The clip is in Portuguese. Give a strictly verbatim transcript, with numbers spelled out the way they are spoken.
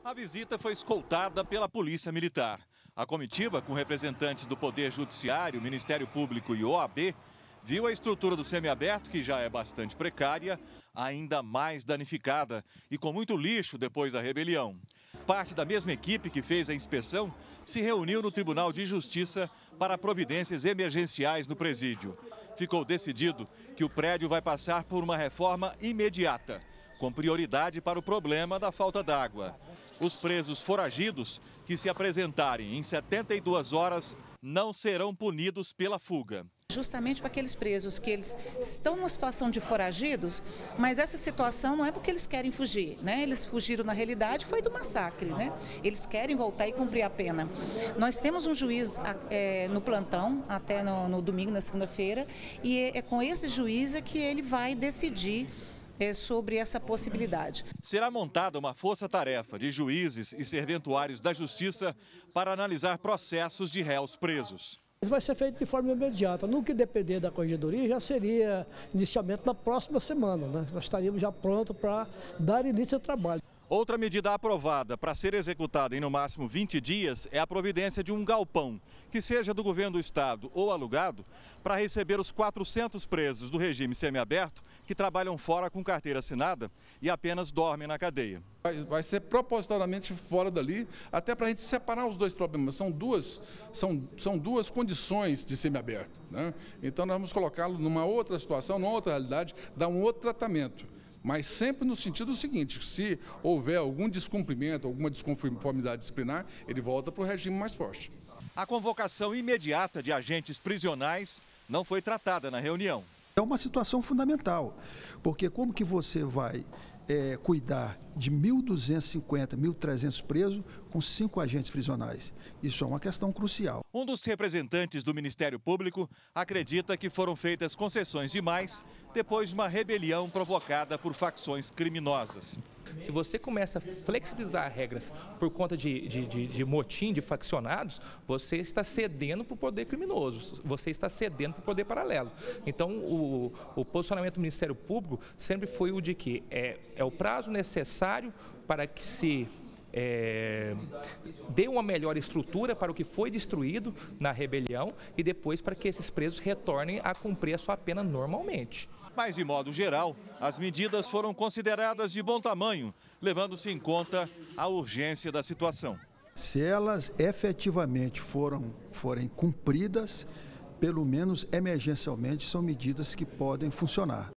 A visita foi escoltada pela Polícia Militar. A comitiva, com representantes do Poder Judiciário, Ministério Público e O A B, viu a estrutura do semiaberto, que já é bastante precária, ainda mais danificada e com muito lixo depois da rebelião. Parte da mesma equipe que fez a inspeção se reuniu no Tribunal de Justiça para providências emergenciais no presídio. Ficou decidido que o prédio vai passar por uma reforma imediata, com prioridade para o problema da falta d'água. Os presos foragidos que se apresentarem em setenta e duas horas não serão punidos pela fuga. Justamente para aqueles presos que eles estão numa situação de foragidos, mas essa situação não é porque eles querem fugir, né? Eles fugiram, na realidade, foi do massacre, né? Eles querem voltar e cumprir a pena. Nós temos um juiz é, no plantão, até no, no domingo, na segunda-feira, e é, é com esse juiz é que ele vai decidir É sobre essa possibilidade. Será montada uma força-tarefa de juízes e serventuários da Justiça para analisar processos de réus presos. Isso vai ser feito de forma imediata. No que depender da Corregedoria, já seria inicialmente na próxima semana, né? Nós estaríamos já prontos para dar início ao trabalho. Outra medida aprovada para ser executada em no máximo vinte dias é a providência de um galpão, que seja do governo do estado ou alugado, para receber os quatrocentos presos do regime semiaberto que trabalham fora com carteira assinada e apenas dormem na cadeia. Vai, vai ser propositalmente fora dali, até para a gente separar os dois problemas. São duas, são, são duas condições de semiaberto, né? Então nós vamos colocá-lo numa outra situação, numa outra realidade, dar um outro tratamento. Mas sempre no sentido seguinte, se houver algum descumprimento, alguma desconformidade disciplinar, ele volta para o regime mais forte. A convocação imediata de agentes prisionais não foi tratada na reunião. É uma situação fundamental, porque como que você vai é, cuidar de mil duzentos e cinquenta, mil e trezentos presos com cinco agentes prisionais? Isso é uma questão crucial. Um dos representantes do Ministério Público acredita que foram feitas concessões demais depois de uma rebelião provocada por facções criminosas. Se você começa a flexibilizar regras por conta de, de, de, de motim, de faccionados, você está cedendo para o poder criminoso, você está cedendo para o poder paralelo. Então, o, o posicionamento do Ministério Público sempre foi o de que é, é o prazo necessário para que se é, dê uma melhor estrutura para o que foi destruído na rebelião e depois para que esses presos retornem a cumprir a sua pena normalmente. Mas, de modo geral, as medidas foram consideradas de bom tamanho, levando-se em conta a urgência da situação. Se elas efetivamente foram, forem cumpridas, pelo menos emergencialmente, são medidas que podem funcionar.